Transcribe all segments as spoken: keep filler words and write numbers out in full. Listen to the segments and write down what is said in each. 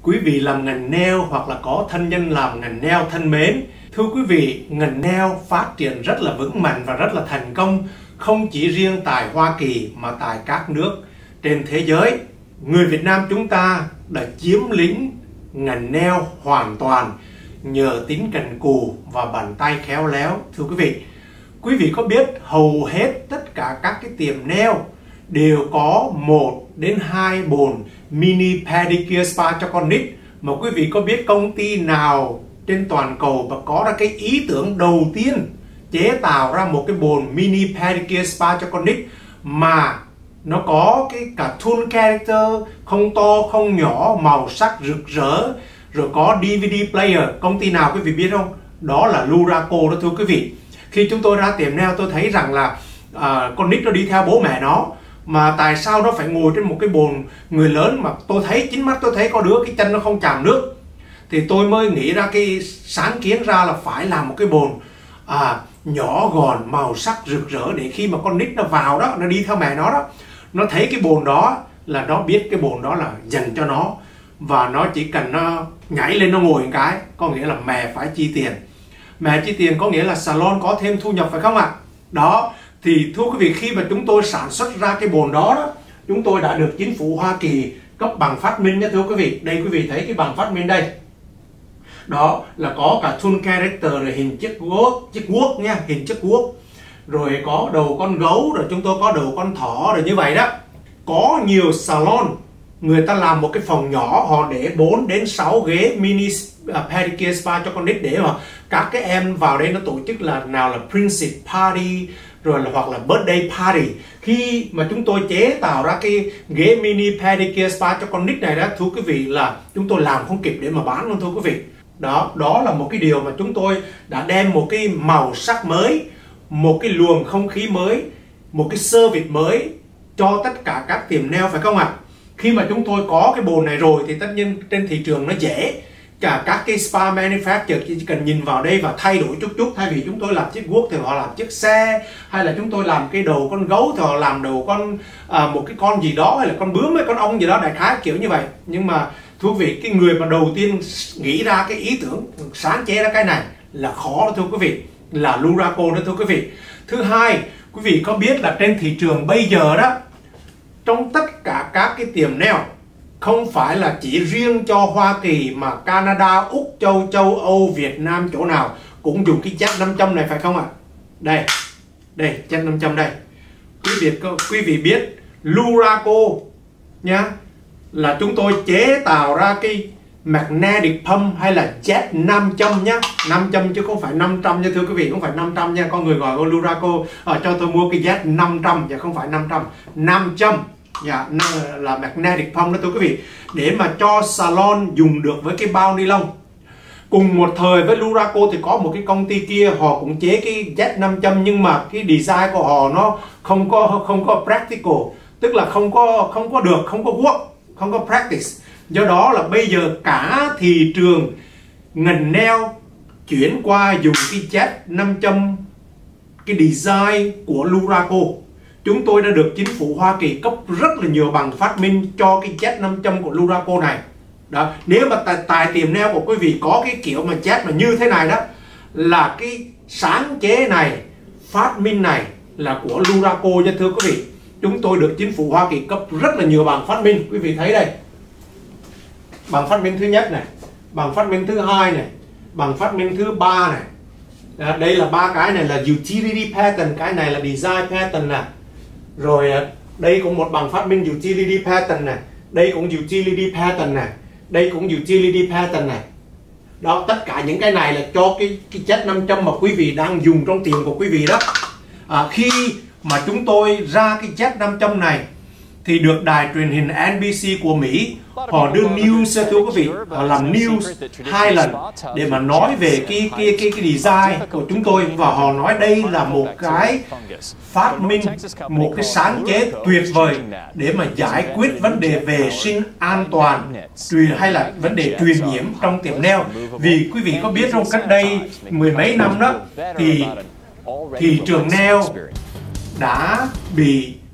Quý vị làm ngành nail hoặc là có thân nhân làm ngành nail thân mến, thưa quý vị, ngành nail phát triển rất là vững mạnh và rất là thành công, không chỉ riêng tại Hoa Kỳ mà tại các nước trên thế giới. Người Việt Nam chúng ta đã chiếm lĩnh ngành nail hoàn toàn nhờ tính cần cù và bàn tay khéo léo. Thưa quý vị, quý vị có biết hầu hết tất cả các cái tiệm nail đều có một đến hai bồn mini pedicure spa cho con nít, mà quý vị có biết công ty nào trên toàn cầu và có ra cái ý tưởng đầu tiên chế tạo ra một cái bồn mini pedicure spa cho con nít mà nó có cái cartoon character, không to không nhỏ, màu sắc rực rỡ, rồi có đê vê đê player? Công ty nào quý vị biết không? Đó là Luraco đó thưa quý vị. Khi chúng tôi ra tiệm nail tôi thấy rằng là à, con nít nó đi theo bố mẹ nó, mà tại sao nó phải ngồi trên một cái bồn người lớn mà tôi thấy chính mắt tôi thấy có đứa cái chân nó không chạm nước, thì tôi mới nghĩ ra cái sáng kiến ra là phải làm một cái bồn à, nhỏ gọn, màu sắc rực rỡ, để khi mà con nít nó vào đó, nó đi theo mẹ nó đó, nó thấy cái bồn đó là nó biết cái bồn đó là dành cho nó, và nó chỉ cần nó nhảy lên nó ngồi một cái, có nghĩa là mẹ phải chi tiền. Mẹ chi tiền có nghĩa là salon có thêm thu nhập, phải không ạ? Đó, thì thưa quý vị, khi mà chúng tôi sản xuất ra cái bồn đó, đó chúng tôi đã được chính phủ Hoa Kỳ cấp bằng phát minh nha thưa quý vị. Đây quý vị thấy cái bằng phát minh đây. Đó là có cả cartoon character, rồi hình chiếc guốc, chiếc guốc nha, hình chiếc guốc. Rồi có đầu con gấu, rồi chúng tôi có đầu con thỏ, rồi như vậy đó. Có nhiều salon người ta làm một cái phòng nhỏ, họ để bốn đến sáu ghế mini pedicure spa cho con nít, để mà các cái em vào đây nó tổ chức là nào là princess party, rồi là hoặc là birthday party. Khi mà chúng tôi chế tạo ra cái ghế mini pedicure spa cho con nít này đó, thưa quý vị, là chúng tôi làm không kịp để mà bán luôn thưa quý vị. Đó, đó là một cái điều mà chúng tôi đã đem một cái màu sắc mới, một cái luồng không khí mới, một cái service mới cho tất cả các tiệm nail, phải không ạ? Khi mà chúng tôi có cái bồn này rồi thì tất nhiên trên thị trường nó dễ. Cả các cái spa manufacturer chỉ cần nhìn vào đây và thay đổi chút chút. Thay vì chúng tôi làm chiếc guốc thì họ làm chiếc xe, hay là chúng tôi làm cái đầu con gấu thì họ làm đầu con à, một cái con gì đó, hay là con bướm hay con ong gì đó, đại khái kiểu như vậy. Nhưng mà thưa quý vị, cái người mà đầu tiên nghĩ ra cái ý tưởng sáng chế ra cái này là khó đó thưa quý vị, là Luraco đó thưa quý vị. Thứ hai, quý vị có biết là trên thị trường bây giờ đó, trong tất cả các cái tiệm nail, không phải là chỉ riêng cho Hoa Kỳ mà Canada, Úc, châu châu Âu, Việt Nam, chỗ nào cũng dùng cái Z năm trăm này, phải không ạ? Đây, đây Z năm trăm đây. Quý vị quý vị biết Luraco nhá, là chúng tôi chế tạo ra cái magnetic pump hay là Z năm trăm nhá, năm trăm chứ không phải năm trăm nha thưa quý vị, không phải năm trăm nha. Con người gọi con Luraco à, cho tôi mua cái Z năm trăm, chứ không phải năm trăm, năm trăm. Dạ, là magnetic pump đó thưa quý vị, để mà cho salon dùng được với cái bao ni lông. Cùng một thời với Luraco thì có một cái công ty kia, họ cũng chế cái Z năm trăm, nhưng mà cái design của họ nó không có không có practical, tức là không có không có được, không có work, không có practice. Do đó là bây giờ cả thị trường ngành nail chuyển qua dùng cái Z năm trăm, cái design của Luraco. Chúng tôi đã được chính phủ Hoa Kỳ cấp rất là nhiều bằng phát minh cho cái Z năm trăm của Luraco này. Đó, nếu mà tại, tại tiệm nail của quý vị có cái kiểu mà Z mà như thế này đó, là cái sáng chế này, phát minh này là của Luraco nha thưa quý vị. Chúng tôi được chính phủ Hoa Kỳ cấp rất là nhiều bằng phát minh. Quý vị thấy đây, bằng phát minh thứ nhất này, bằng phát minh thứ hai này, bằng phát minh thứ ba này. Đó, đây là ba cái này là utility patent, cái này là design patent nè. Rồi đây cũng một bằng phát minh utility patent này, đây cũng utility patent này, đây cũng utility patent này. Đó, tất cả những cái này là cho cái cái Z năm trăm mà quý vị đang dùng trong tiệm của quý vị đó. À, khi mà chúng tôi ra cái Z năm trăm này thì được đài truyền hình en bê xê của Mỹ họ đưa news, thưa quý vị, họ làm news hai lần để mà nói về cái cái cái cái design của chúng tôi, và họ nói đây là một cái phát minh, một cái sáng chế tuyệt vời để mà giải quyết vấn đề vệ sinh an toàn truyền hay là vấn đề truyền nhiễm trong tiệm nail. Vì quý vị có biết không, cách đây mười mấy năm đó thì thị trường nail đã bị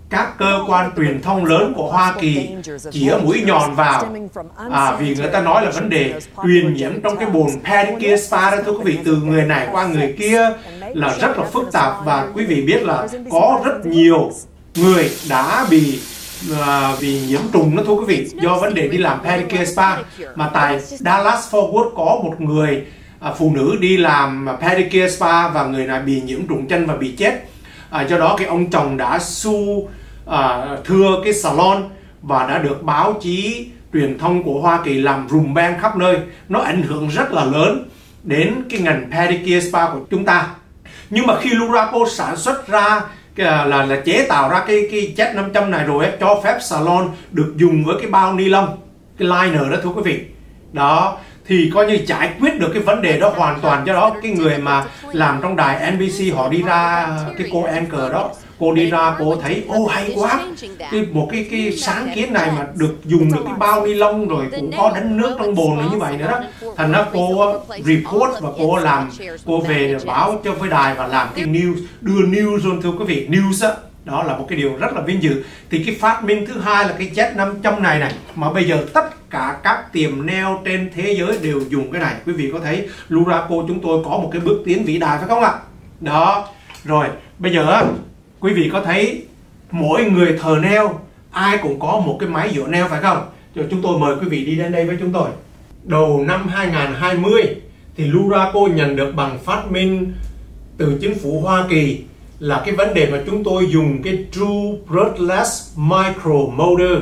các cơ quan truyền thông lớn của Hoa Kỳ chĩa mũi nhọn vào, à, vì người ta nói là vấn đề truyền nhiễm trong cái bồn pedicure spa đó, thưa quý vị, từ người này qua người kia là rất là phức tạp. Và quý vị biết là có rất nhiều người đã bị à, bị nhiễm trùng đó, thưa quý vị, do vấn đề đi làm pedicure spa. Mà tại Dallas Fort Worth có một người à, phụ nữ đi làm pedicure spa và người này bị nhiễm trùng chân và bị chết. À, do đó cái ông chồng đã su à, thưa cái salon và đã được báo chí truyền thông của Hoa Kỳ làm rùm beng khắp nơi. Nó ảnh hưởng rất là lớn đến cái ngành pedicure spa của chúng ta. Nhưng mà khi Luraco sản xuất ra là, là là chế tạo ra cái cái Z năm trăm này rồi ấy, cho phép salon được dùng với cái bao ni lông, cái liner đó, thưa quý vị. Đó thì coi như giải quyết được cái vấn đề đó hoàn toàn. Do đó cái người mà làm trong đài en bê xê họ đi ra, cái cô anchor đó, cô đi ra cô thấy ô hay quá, cái một cái cái sáng kiến này mà được dùng được cái bao ni lông rồi cũng có đánh nước trong bồn này như vậy nữa đó. Thành ra cô report và cô làm, cô về báo cho với đài và làm cái news, đưa news luôn, thưa quý vị. News á, đó là một cái điều rất là vinh dự. Thì cái phát minh thứ hai là cái Z năm trăm này này, mà bây giờ tất cả các tiệm nail trên thế giới đều dùng cái này. Quý vị có thấy Luraco chúng tôi có một cái bước tiến vĩ đại phải không ạ? Đó, rồi bây giờ quý vị có thấy mỗi người thợ nail ai cũng có một cái máy dũa nail phải không? Rồi chúng tôi mời quý vị đi đến đây với chúng tôi. Đầu năm hai nghìn không trăm hai mươi thì Luraco nhận được bằng phát minh từ chính phủ Hoa Kỳ là cái vấn đề mà chúng tôi dùng cái True Brushless Micro Motor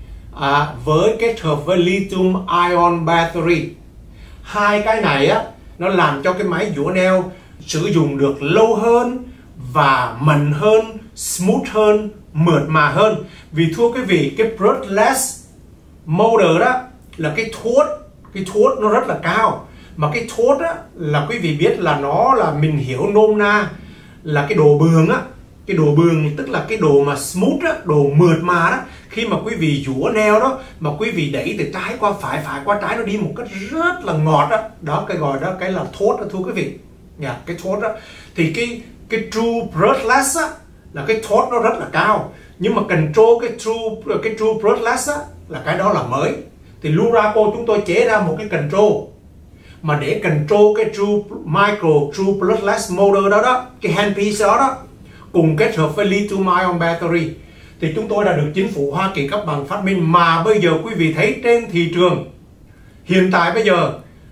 à, với kết hợp với lithium ion battery. Hai cái này á, nó làm cho cái máy dũa nail sử dụng được lâu hơn và mịn hơn, smooth hơn, mượt mà hơn. Vì thưa quý vị, cái brushless motor đó là cái thốt, cái thốt nó rất là cao. Mà cái thốt á là quý vị biết là nó là, mình hiểu nôm na là cái độ bường á, cái độ bường tức là cái độ mà smooth á, độ mượt mà đó. Khi mà quý vị dũa nail đó mà quý vị đẩy từ trái qua phải, phải qua trái, nó đi một cách rất là ngọt đó. Đó cái gọi đó cái là thốt đó, thưa quý vị. Dạ, cái thốt đó. Thì cái cái true brushless á là cái thốt nó rất là cao. Nhưng mà control cái true cái true brushless á là cái đó là mới. Thì Luraco chúng tôi chế ra một cái control mà để control cái true micro true brushless motor đó đó, cái handpiece đó đó, cùng kết hợp với lithium ion battery, thì chúng tôi đã được chính phủ Hoa Kỳ cấp bằng phát minh. Mà bây giờ quý vị thấy trên thị trường hiện tại bây giờ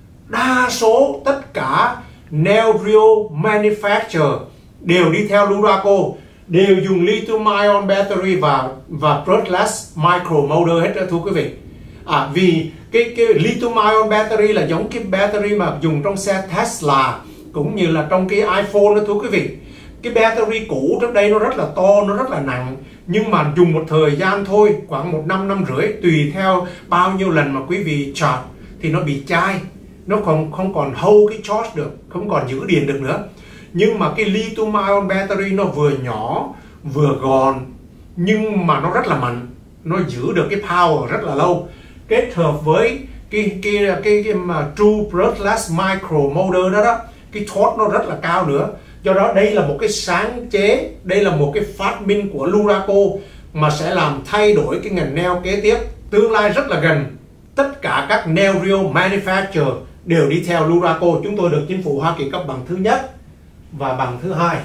đa số tất cả nail drill manufacturer đều đi theo Luraco, đều dùng lithium ion battery và và brushless micro motor hết đó, thưa quý vị. À, vì cái, cái lithium ion battery là giống cái battery mà dùng trong xe Tesla cũng như là trong cái iPhone đó, thưa quý vị. Cái battery cũ trước đây nó rất là to, nó rất là nặng, nhưng mà dùng một thời gian thôi, khoảng một năm, năm rưỡi, tùy theo bao nhiêu lần mà quý vị charge thì nó bị chai, nó không không còn hold cái charge được, không còn giữ điện được nữa. Nhưng mà cái lithium ion battery nó vừa nhỏ vừa gọn nhưng mà nó rất là mạnh, nó giữ được cái power rất là lâu. Kết hợp với cái cái cái, cái, cái mà true brushless micro motor đó đó, cái torque nó rất là cao nữa. Do đó đây là một cái sáng chế, đây là một cái phát minh của Luraco mà sẽ làm thay đổi cái ngành nail kế tiếp. Tương lai rất là gần, tất cả các nail drill manufacturer đều đi theo Luraco. Chúng tôi được chính phủ Hoa Kỳ cấp bằng thứ nhất và bằng thứ hai.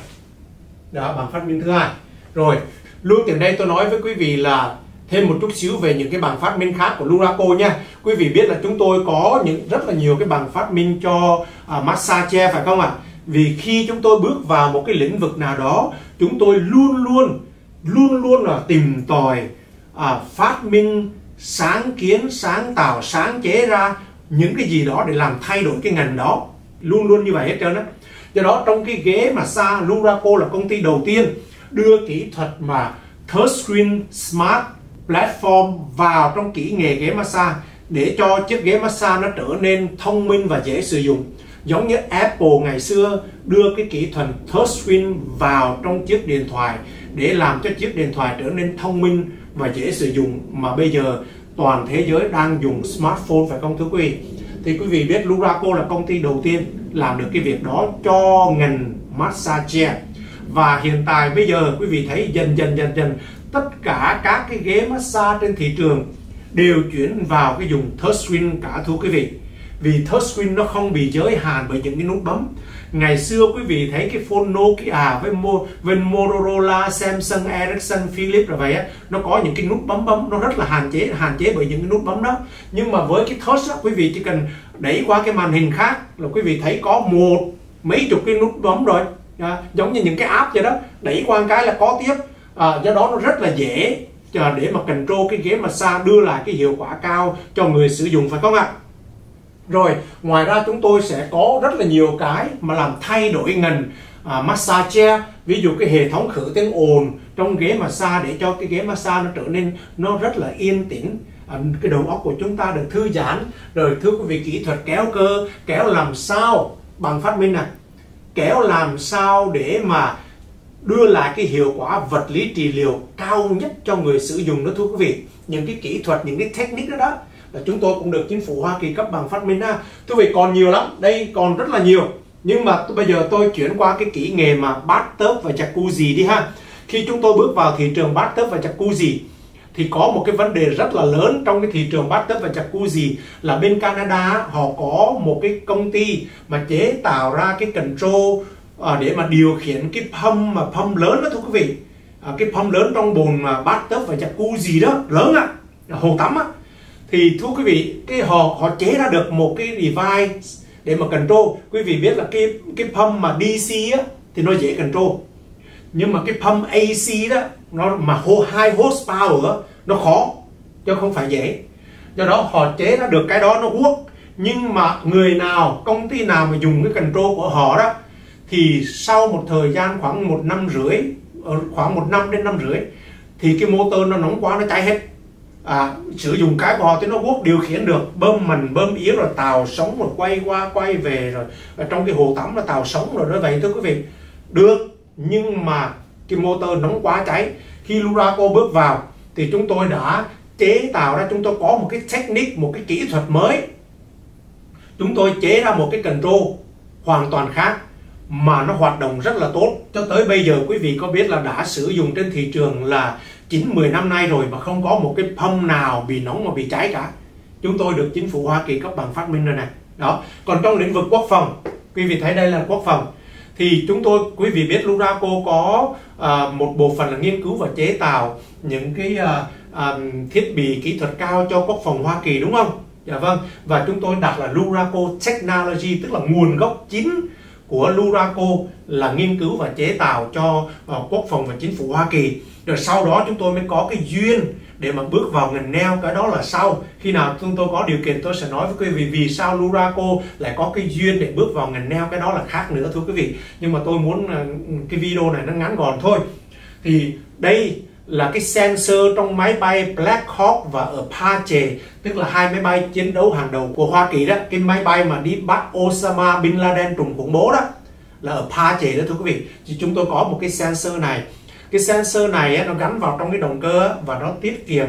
Đó, bằng phát minh thứ hai. Rồi, luôn từ đây tôi nói với quý vị là thêm một chút xíu về những cái bằng phát minh khác của Luraco nha. Quý vị biết là chúng tôi có những rất là nhiều cái bằng phát minh cho à, massage chair phải không ạ? Vì khi chúng tôi bước vào một cái lĩnh vực nào đó, chúng tôi luôn luôn luôn luôn là tìm tòi à, phát minh, sáng kiến, sáng tạo, sáng chế ra những cái gì đó để làm thay đổi cái ngành đó. Luôn luôn như vậy hết trơn á. Do đó trong cái ghế massage, Luraco là công ty đầu tiên đưa kỹ thuật mà touchscreen smart platform vào trong kỹ nghệ ghế massage để cho chiếc ghế massage nó trở nên thông minh và dễ sử dụng. Giống như Apple ngày xưa đưa cái kỹ thuật touchscreen vào trong chiếc điện thoại để làm cho chiếc điện thoại trở nên thông minh và dễ sử dụng, mà bây giờ toàn thế giới đang dùng smartphone phải không thưa quý vị? Thì quý vị biết Luraco là công ty đầu tiên làm được cái việc đó cho ngành massage chair. Và hiện tại bây giờ quý vị thấy dần dần dần dần tất cả các cái ghế massage trên thị trường đều chuyển vào cái dùng touchscreen cả thưa quý vị. Vì touchscreen nó không bị giới hạn bởi những cái nút bấm. Ngày xưa quý vị thấy cái phone Nokia với, Mo, với Motorola, Samsung, Ericsson, Philips rồi vậy á, nó có những cái nút bấm bấm nó rất là hạn chế hạn chế bởi những cái nút bấm đó. Nhưng mà với cái touch á, quý vị chỉ cần đẩy qua cái màn hình khác là quý vị thấy có một mấy chục cái nút bấm rồi, à, giống như những cái app vậy đó, đẩy qua một cái là có tiếp. À, do đó nó rất là dễ để mà control cái ghế massage, đưa lại cái hiệu quả cao cho người sử dụng, phải không ạ? Rồi ngoài ra chúng tôi sẽ có rất là nhiều cái mà làm thay đổi ngành à, massage chair. Ví dụ cái hệ thống khử tiếng ồn trong ghế massage để cho cái ghế massage nó trở nên nó rất là yên tĩnh, à, cái đầu óc của chúng ta được thư giãn. Rồi thưa quý vị, kỹ thuật kéo cơ, kéo làm sao bằng phát minh này, kéo làm sao để mà đưa lại cái hiệu quả vật lý trị liệu cao nhất cho người sử dụng đó thưa quý vị. Những cái kỹ thuật, những cái technique đó đó là chúng tôi cũng được chính phủ Hoa Kỳ cấp bằng phát minh ha. Thưa quý vị, còn nhiều lắm, đây còn rất là nhiều. Nhưng mà bây giờ tôi chuyển qua cái kỹ nghề mà bathtub và jacuzzi đi ha. Khi chúng tôi bước vào thị trường bathtub và jacuzzi thì có một cái vấn đề rất là lớn trong cái thị trường bathtub và jacuzzi là bên Canada họ có một cái công ty mà chế tạo ra cái control à, để mà điều khiển cái pump mà pump lớn đó thưa quý vị. À, cái pump lớn trong bồn mà bathtub và jacuzzi đó, lớn á, hồ tắm á. Thì thưa quý vị, cái họ họ chế ra được một cái device để mà control. Quý vị biết là cái cái pump mà đê xê á thì nó dễ control, nhưng mà cái pump a xê đó nó mà high horsepower đó, nó khó chứ không phải dễ. Do đó họ chế ra được cái đó, nó work. Nhưng mà người nào, công ty nào mà dùng cái control của họ đó thì sau một thời gian khoảng một năm rưỡi, khoảng một năm đến năm rưỡi thì cái motor nó nóng quá, nó cháy hết. À, sử dụng cái của họ thì nó quốc điều khiển được, bơm mành bơm yếu rồi tàu sống rồi quay qua quay về rồi ở trong cái hồ tắm là tàu sống rồi đó. Vậy thưa quý vị, được, nhưng mà cái motor nóng quá cháy. Khi Luraco bước vào thì chúng tôi đã chế tạo ra, chúng tôi có một cái technique, một cái kỹ thuật mới. Chúng tôi chế ra một cái control hoàn toàn khác mà nó hoạt động rất là tốt. Cho tới bây giờ quý vị có biết là đã sử dụng trên thị trường là chín mười năm nay rồi mà không có một cái pump nào bị nóng mà bị cháy cả. Chúng tôi được chính phủ Hoa Kỳ cấp bằng phát minh rồi này. Đó. Còn trong lĩnh vực quốc phòng, quý vị thấy đây là quốc phòng, thì chúng tôi, quý vị biết Luraco có uh, một bộ phận là nghiên cứu và chế tạo những cái uh, uh, thiết bị kỹ thuật cao cho quốc phòng Hoa Kỳ, đúng không? Dạ vâng. Và chúng tôi đặt là Luraco Technology, tức là nguồn gốc chính của Luraco là nghiên cứu và chế tạo cho uh, quốc phòng và chính phủ Hoa Kỳ. Rồi sau đó chúng tôi mới có cái duyên để mà bước vào ngành nail, cái đó là sau. Khi nào chúng tôi có điều kiện tôi sẽ nói với quý vị vì sao Luraco lại có cái duyên để bước vào ngành nail, cái đó là khác nữa thưa quý vị. Nhưng mà tôi muốn uh, cái video này nó ngắn gọn thôi. Thì đây là cái sensor trong máy bay Black Hawk và Apache, tức là hai máy bay chiến đấu hàng đầu của Hoa Kỳ đó. Cái máy bay mà đi bắt Osama Bin Laden trùm khủng bố đó là Apache đó thưa quý vị. Thì chúng tôi có một cái sensor này. Cái sensor này á, nó gắn vào trong cái động cơ và nó tiết kiệm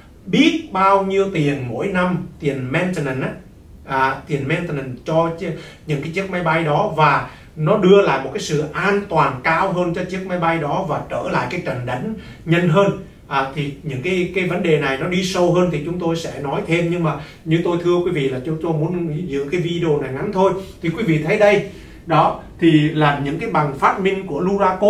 biết bao nhiêu tiền mỗi năm, tiền maintenance á, à, tiền maintenance cho những cái chiếc máy bay đó, và nó đưa lại một cái sự an toàn cao hơn cho chiếc máy bay đó và trở lại cái trận đánh nhanh hơn. À, thì những cái cái vấn đề này nó đi sâu hơn thì chúng tôi sẽ nói thêm, nhưng mà như tôi thưa quý vị là chúng tôi muốn giữ cái video này ngắn thôi. Thì quý vị thấy đây, đó thì là những cái bằng phát minh của Luraco,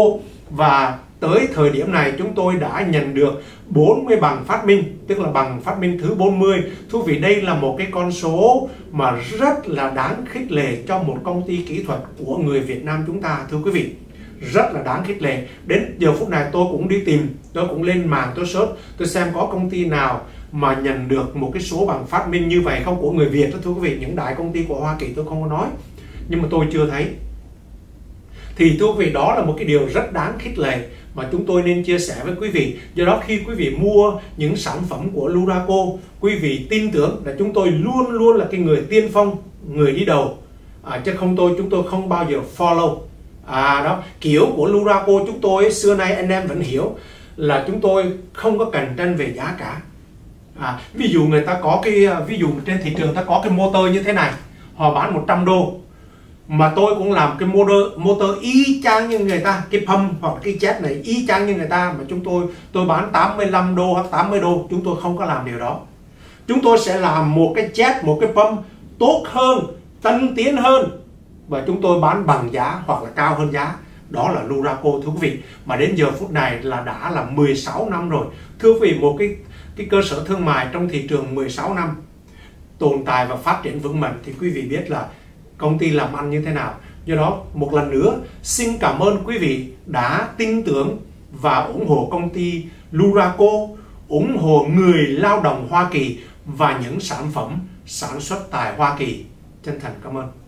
và tới thời điểm này chúng tôi đã nhận được bốn mươi bằng phát minh, tức là bằng phát minh thứ bốn mươi. Thú vị, đây là một cái con số mà rất là đáng khích lệ cho một công ty kỹ thuật của người Việt Nam chúng ta thưa quý vị. Rất là đáng khích lệ. Đến giờ phút này tôi cũng đi tìm, tôi cũng lên mạng tôi search, tôi xem có công ty nào mà nhận được một cái số bằng phát minh như vậy không của người Việt đó thưa quý vị. Những đại công ty của Hoa Kỳ tôi không có nói, nhưng mà tôi chưa thấy. Thì thưa quý vị, đó là một cái điều rất đáng khích lệ mà chúng tôi nên chia sẻ với quý vị. Do đó khi quý vị mua những sản phẩm của Luraco, quý vị tin tưởng là chúng tôi luôn luôn là cái người tiên phong, người đi đầu, à, chứ không tôi chúng tôi không bao giờ follow. À, đó kiểu của Luraco chúng tôi xưa nay anh em vẫn hiểu là chúng tôi không có cạnh tranh về giá cả. À, ví dụ người ta có cái ví dụ trên thị trường ta có cái motor như thế này, họ bán một trăm đô, mà tôi cũng làm cái motor motor y chang như người ta, cái pump hoặc cái jet này y chang như người ta, mà chúng tôi tôi bán tám mươi lăm đô hoặc tám mươi đô. Chúng tôi không có làm điều đó. Chúng tôi sẽ làm một cái jet, một cái pump tốt hơn, tân tiến hơn, và chúng tôi bán bằng giá hoặc là cao hơn giá. Đó là Luraco, thưa quý vị. Mà đến giờ phút này là đã là mười sáu năm rồi. Thưa quý vị, một cái cái cơ sở thương mại trong thị trường mười sáu năm tồn tại và phát triển vững mạnh thì quý vị biết là công ty làm ăn như thế nào. Do đó, một lần nữa xin cảm ơn quý vị đã tin tưởng và ủng hộ công ty Luraco, ủng hộ người lao động Hoa Kỳ và những sản phẩm sản xuất tại Hoa Kỳ. Chân thành cảm ơn.